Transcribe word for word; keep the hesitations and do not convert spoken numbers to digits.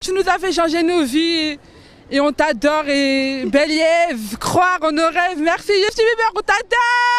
tu nous as fait changer nos vies. Et on t'adore et belle Ève, croire en nos rêves. Merci Justin Bieber, on t'adore.